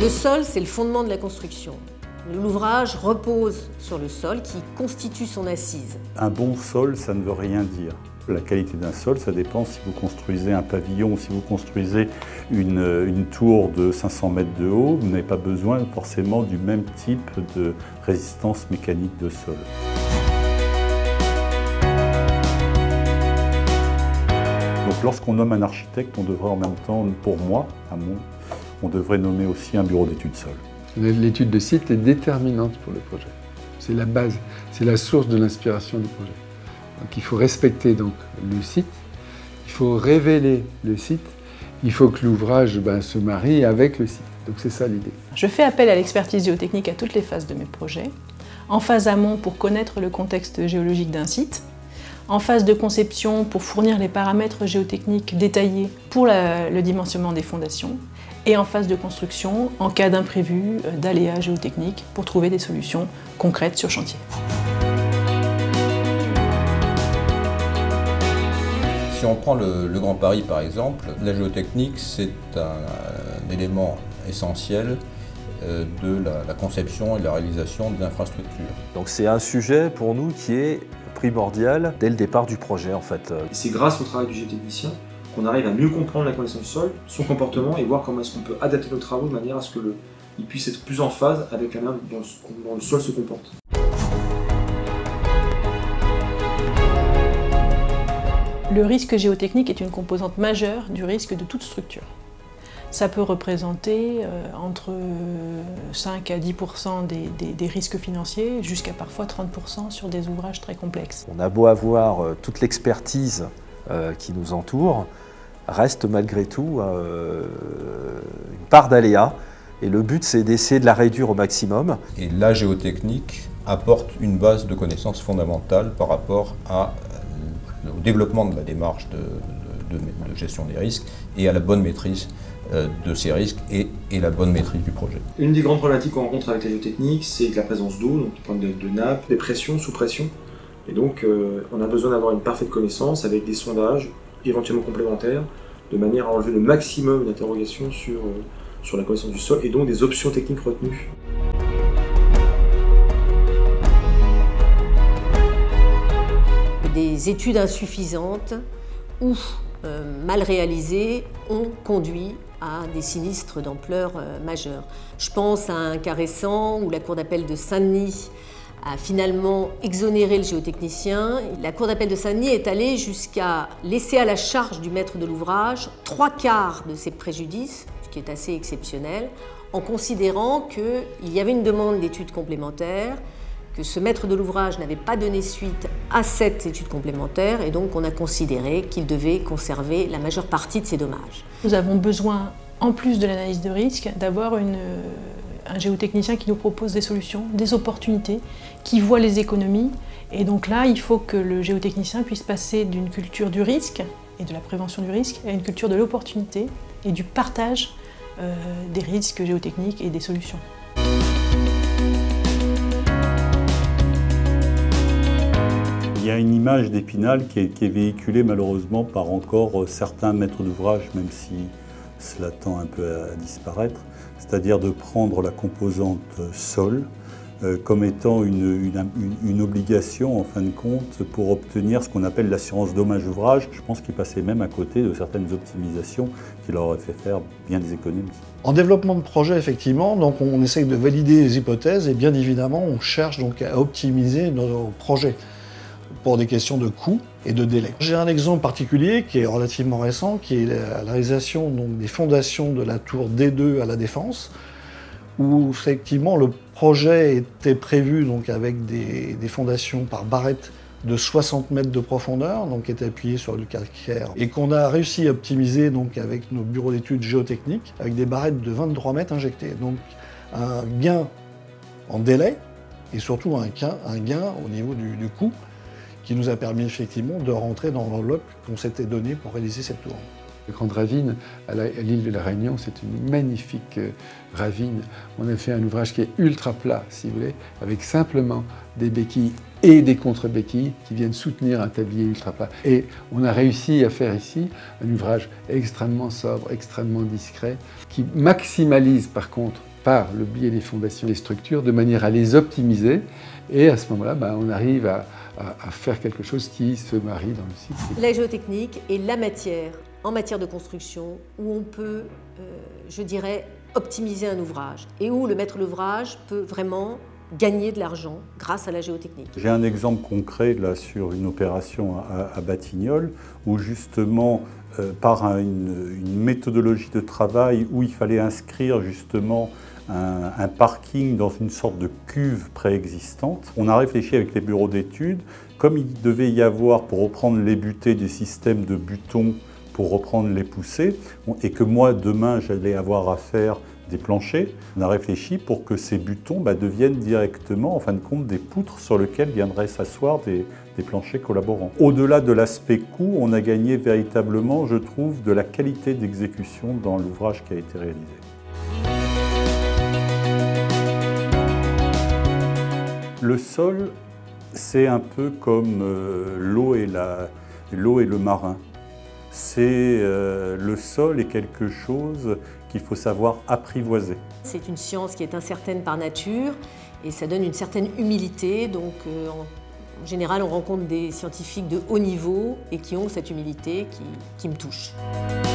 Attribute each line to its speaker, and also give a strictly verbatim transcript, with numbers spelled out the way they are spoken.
Speaker 1: Le sol, c'est le fondement de la construction. L'ouvrage repose sur le sol qui constitue son assise.
Speaker 2: Un bon sol, ça ne veut rien dire. La qualité d'un sol, ça dépend si vous construisez un pavillon, si vous construisez une, une tour de cinq cents mètres de haut, vous n'avez pas besoin forcément du même type de résistance mécanique de sol. Donc lorsqu'on nomme un architecte, on devrait en même temps, pour moi, à mon, on devrait nommer aussi un bureau d'études sol.
Speaker 3: L'étude de site est déterminante pour le projet. C'est la base, c'est la source de l'inspiration du projet. Donc il faut respecter donc, le site, il faut révéler le site, il faut que l'ouvrage ben, se marie avec le site. Donc c'est ça l'idée.
Speaker 4: Je fais appel à l'expertise géotechnique à toutes les phases de mes projets. En phase amont pour connaître le contexte géologique d'un site, en phase de conception pour fournir les paramètres géotechniques détaillés pour la, le dimensionnement des fondations, et en phase de construction en cas d'imprévu, d'aléas géotechniques pour trouver des solutions concrètes sur chantier.
Speaker 5: Si on prend le, le Grand Paris par exemple, la géotechnique c'est un, un élément essentiel euh, de la, la conception et de la réalisation des infrastructures.
Speaker 6: Donc c'est un sujet pour nous qui est primordial dès le départ du projet en fait.
Speaker 7: C'est grâce au travail du géotechnicien qu'on arrive à mieux comprendre la connaissance du sol, son comportement et voir comment est-ce qu'on peut adapter nos travaux de manière à ce qu'il puisse être plus en phase avec la manière dont, dont le sol se comporte.
Speaker 4: Le risque géotechnique est une composante majeure du risque de toute structure. Ça peut représenter euh, entre cinq à dix pour cent des, des, des risques financiers, jusqu'à parfois trente pour cent sur des ouvrages très complexes.
Speaker 6: On a beau avoir euh, toute l'expertise euh, qui nous entoure, reste malgré tout euh, une part d'aléa. Et le but, c'est d'essayer de la réduire au maximum.
Speaker 5: Et la géotechnique apporte une base de connaissances fondamentales par rapport à, euh, au développement de la démarche de, de, de, de gestion des risques et à la bonne maîtrise euh, de ces risques et, et la bonne maîtrise du projet.
Speaker 7: Une des grandes problématiques qu'on rencontre avec la géotechnique, c'est la présence d'eau, donc du point de, de nappe, des pressions, sous pression. Et donc, euh, on a besoin d'avoir une parfaite connaissance avec des sondages éventuellement complémentaires, de manière à enlever le maximum d'interrogations sur, euh, sur la connaissance du sol et donc des options techniques retenues.
Speaker 1: Des études insuffisantes ou euh, mal réalisées ont conduit à des sinistres d'ampleur euh, majeure. Je pense à un cas récent où la Cour d'appel de Saint-Denis a finalement exonéré le géotechnicien. La Cour d'appel de Saint-Denis est allée jusqu'à laisser à la charge du maître de l'ouvrage trois quarts de ses préjudices, ce qui est assez exceptionnel, en considérant qu'il y avait une demande d'études complémentaires, que ce maître de l'ouvrage n'avait pas donné suite à cette étude complémentaire et donc on a considéré qu'il devait conserver la majeure partie de ses dommages.
Speaker 4: Nous avons besoin, en plus de l'analyse de risque, d'avoir une un géotechnicien qui nous propose des solutions, des opportunités, qui voit les économies. Et donc là, il faut que le géotechnicien puisse passer d'une culture du risque et de la prévention du risque à une culture de l'opportunité et du partage euh, des risques géotechniques et des solutions.
Speaker 2: Il y a une image d'Épinal qui est, qui est véhiculée malheureusement par encore certains maîtres d'ouvrage, même si cela tend un peu à disparaître, c'est-à-dire de prendre la composante sol euh, comme étant une, une, une obligation en fin de compte pour obtenir ce qu'on appelle l'assurance dommage ouvrage. Je pense qu'ils passaient même à côté de certaines optimisations qui leur auraient fait faire bien des économies.
Speaker 8: En développement de projet, effectivement, donc on essaye de valider les hypothèses et bien évidemment on cherche donc à optimiser nos projets pour des questions de coûts et de délai. J'ai un exemple particulier qui est relativement récent, qui est la réalisation donc, des fondations de la tour D deux à la Défense, où effectivement le projet était prévu donc, avec des, des fondations par barrette de soixante mètres de profondeur, donc qui était appuyé sur du calcaire, et qu'on a réussi à optimiser donc, avec nos bureaux d'études géotechniques, avec des barrettes de vingt-trois mètres injectées. Donc un gain en délai, et surtout un gain, un gain au niveau du, du coût, qui nous a permis effectivement de rentrer dans l'enveloppe qu'on s'était donnée pour réaliser cette tour.
Speaker 3: La Grande Ravine, à l'île de la Réunion, c'est une magnifique ravine. On a fait un ouvrage qui est ultra plat, si vous voulez, avec simplement des béquilles et des contre-béquilles qui viennent soutenir un tablier ultra plat. Et on a réussi à faire ici un ouvrage extrêmement sobre, extrêmement discret, qui maximalise par contre par le biais des fondations, des structures, de manière à les optimiser. Et à ce moment-là, bah, on arrive à, à, à faire quelque chose qui se marie dans le site.
Speaker 1: La géotechnique est la matière, en matière de construction, où on peut, euh, je dirais, optimiser un ouvrage et où le maître d'ouvrage peut vraiment gagner de l'argent grâce à la géotechnique.
Speaker 2: J'ai un exemple concret là sur une opération à, à Batignolles où justement euh, par un, une, une méthodologie de travail où il fallait inscrire justement un, un parking dans une sorte de cuve préexistante, on a réfléchi avec les bureaux d'études, comme il devait y avoir, pour reprendre les butées, des systèmes de butons pour reprendre les poussées, et que moi demain j'allais avoir à faire des planchers, on a réfléchi pour que ces butons bah, deviennent directement, en fin de compte, des poutres sur lesquelles viendraient s'asseoir des, des planchers collaborants. Au-delà de l'aspect coût, on a gagné véritablement, je trouve, de la qualité d'exécution dans l'ouvrage qui a été réalisé. Le sol, c'est un peu comme euh, l'eau et, la, l'eau et le marin. C'est euh, le sol est quelque chose qu'il faut savoir apprivoiser.
Speaker 1: C'est une science qui est incertaine par nature et ça donne une certaine humilité. Donc euh, en, en général, on rencontre des scientifiques de haut niveau et qui ont cette humilité qui, qui me touche.